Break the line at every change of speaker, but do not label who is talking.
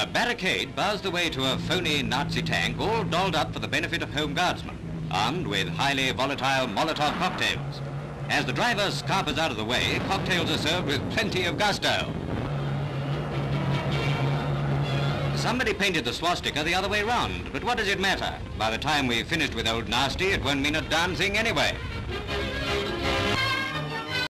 A barricade bars the way to a phony Nazi tank all dolled up for the benefit of home guardsmen, armed with highly volatile Molotov cocktails. As the driver scarpers out of the way, cocktails are served with plenty of gusto. Somebody painted the swastika the other way round, but what does it matter? By the time we've finished with old Nasty, it won't mean a darn thing anyway.